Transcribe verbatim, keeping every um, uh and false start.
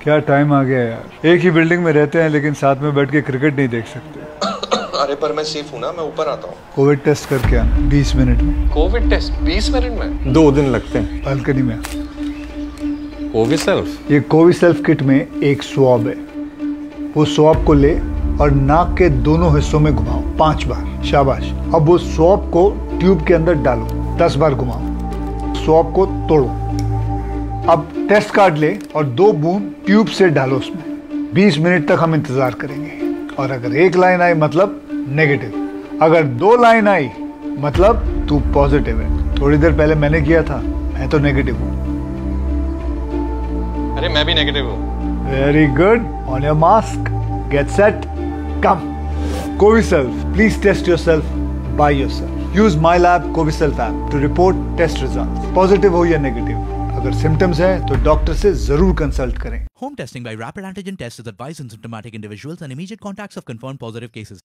क्या टाइम आ गया यार, एक ही बिल्डिंग में रहते हैं लेकिन साथ में बैठ के क्रिकेट नहीं देख सकते। अरे पर मैं सेफ हूँ ना, मैं ऊपर आता हूँ। कोविड टेस्ट करके आना बीस मिनट में। कोविड टेस्ट बीस मिनट में? दो दिन लगते हैं। बालकनी में। कोविसेल्फ? ये कोविसेल्फ किट में एक स्वॉब है, वो स्वॉब को ले और नाक के दोनों हिस्सों में घुमाओ पांच बार। शाबाश। अब वो स्वॉब को ट्यूब के अंदर डालो, दस बार घुमाओ। स्वॉब को तोड़ो। अब टेस्ट कार्ड ले और दो बूंद ट्यूब से डालो उसमें। बीस मिनट तक हम इंतजार करेंगे और अगर एक लाइन आई मतलब नेगेटिव, अगर दो लाइन आई मतलब तू पॉजिटिव है। थोड़ी देर पहले मैंने किया था, मैं तो नेगेटिव हूँ। अरे मैं भी नेगेटिव हूँ। Very good. On your mask, get set, come. CoviSelf, please test yourself by yourself. Use my lab CoviSelf app to report test result. Positive हो या नेगेटिव, अगर सिम्टम्स हैं तो डॉक्टर से जरूर कंसल्ट करें। Home testing by rapid antigen test is advised in symptomatic individuals and immediate contacts of confirmed positive cases.